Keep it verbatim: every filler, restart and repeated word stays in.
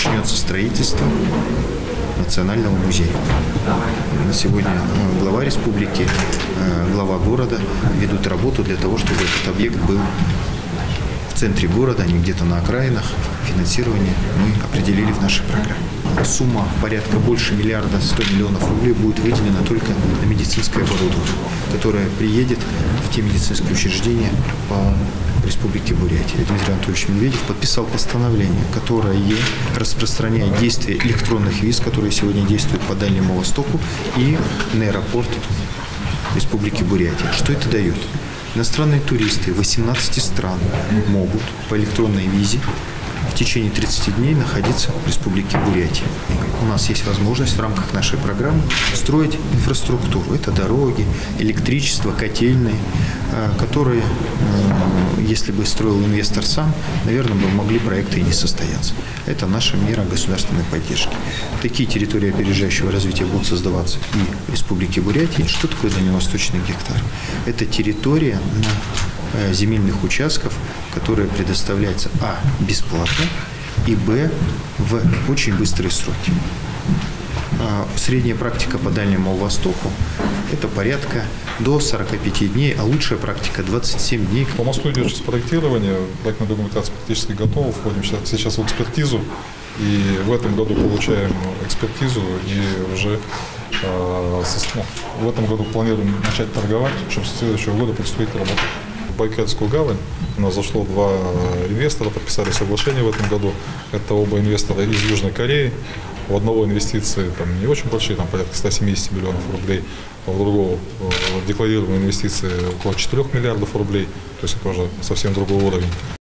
начнется строительство Национального музея. На сегодня глава республики, глава города ведут работу для того, чтобы этот объект был в центре города, а не где-то на окраинах. Финансирование мы определили в нашей программе. Сумма порядка больше миллиарда сто миллионов рублей будет выделена только на медицинское оборудование, которое приедет в те медицинские учреждения по Республике Бурятия. Дмитрий Анатольевич Медведев подписал постановление, которое распространяет действие электронных виз, которые сегодня действуют по Дальнему Востоку и на аэропорт Республики Бурятия. Что это дает? Иностранные туристы восемнадцати стран могут по электронной визе в течение тридцати дней находиться в Республике Бурятия. У нас есть возможность в рамках нашей программы строить инфраструктуру. Это дороги, электричество, котельные, которые, если бы строил инвестор сам, наверное, бы могли проекты и не состояться. Это наша мера государственной поддержки. Такие территории опережающего развития будут создаваться и в Республике Бурятия. Что такое дальневосточный гектар? Это территория на земельных участков, которая предоставляется а. бесплатно и б. в очень быстрые сроки. Средняя практика по Дальнему Востоку – это порядка до сорока пяти дней, а лучшая практика – двадцать семь дней. По мосту идет сейчас проектирование, проектная документация практически готова, входим сейчас в экспертизу, и в этом году получаем экспертизу, и уже э, в этом году планируем начать торговать, чтобы с следующего года приступить к работе. В Байкальскую гавань у нас зашло два инвестора, подписали соглашение в этом году. Это оба инвестора из Южной Кореи. У одного инвестиции там не очень большие, там порядка ста семидесяти миллионов рублей, а у другого декларируемые инвестиции около четырёх миллиардов рублей. То есть это уже совсем другой уровень.